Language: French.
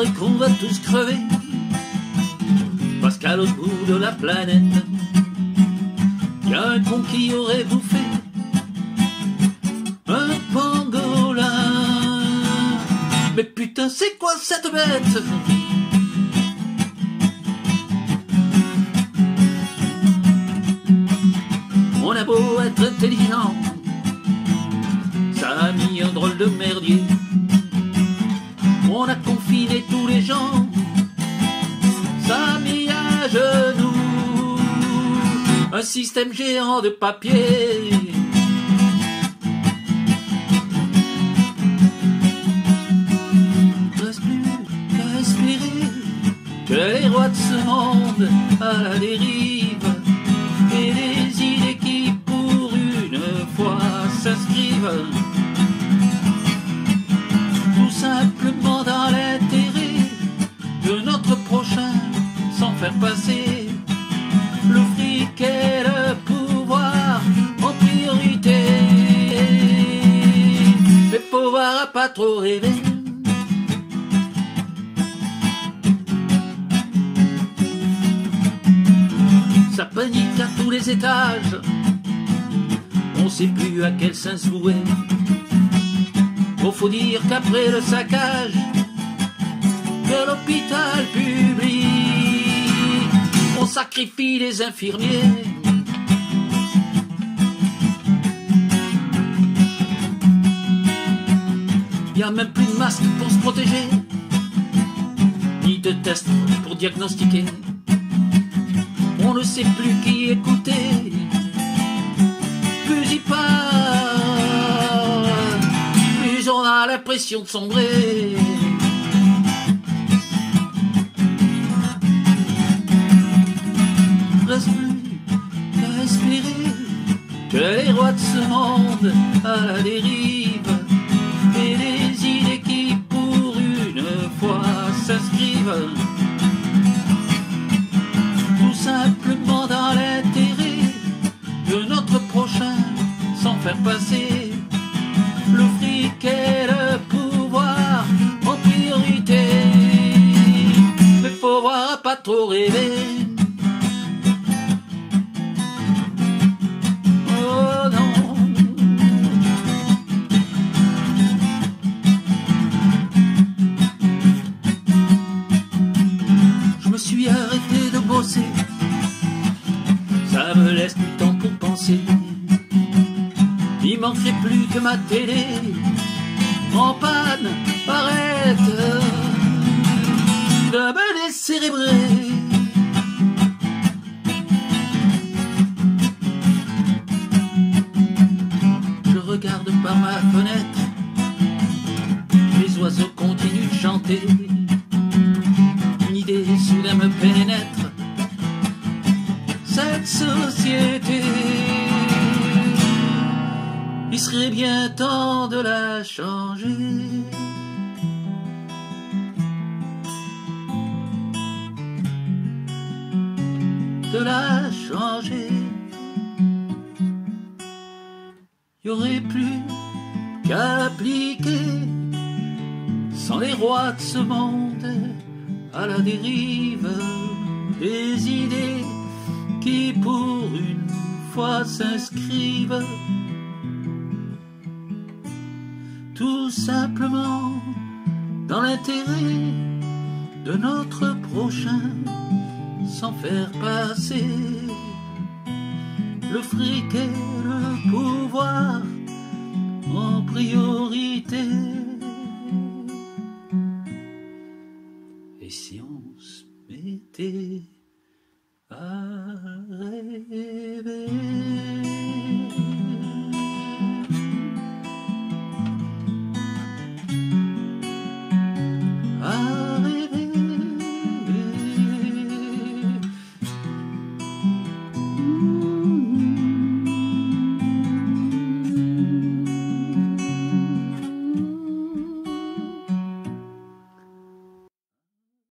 croirait qu'on va tous crever, parce qu'à l'autre bout de la planète, y a un con qui aurait bouffé un pangolin. Mais putain, c'est quoi cette bête? On a beau être intelligent, ça a mis un drôle de merdier. On a confiné tous les gens, ça a mis à genoux un système géant de papier. Reste plus qu'à espérer que les rois de ce monde à la dérive et les idées qui pour une fois s'inscrivent tout simplement dans l'intérêt de notre prochain, sans faire passer le fric et le pouvoir en priorité. Mais pouvoir à pas trop rêver. Ça panique à tous les étages, on sait plus à quel sens vouer. Oh, faut dire qu'après le saccage de l'hôpital public, on sacrifie les infirmiers. Y a même plus de masque pour se protéger, ni de test pour diagnostiquer. On ne sait plus qui écouter, plus il parle, plus on a l'impression de sombrer. Reste plus qu'à espérer que les rois de ce monde à la dérive et les idées qui pour une fois s'inscrivent tout simplement dans l'intérêt de notre prochain, sans faire passer le fric et le pouvoir en priorité. Mais faut voir pas trop rêver. Oh non. Je me suis arrêté de bosser, ça me laisse du temps pour penser. Il manquerait plus que ma télé en panne arrête de me décérébrer. Je regarde par ma fenêtre, les oiseaux continuent de chanter. Une idée soudain me pénètre, cette société, il serait bien temps de la changer. De la changer. Il n'y aurait plus qu'à appliquer, sans les rois de ce monde à la dérive, des idées qui pour une fois s'inscrivent tout simplement dans l'intérêt de notre prochain, sans faire passer le fric et le pouvoir en priorité. Et si on se mettait à rêver?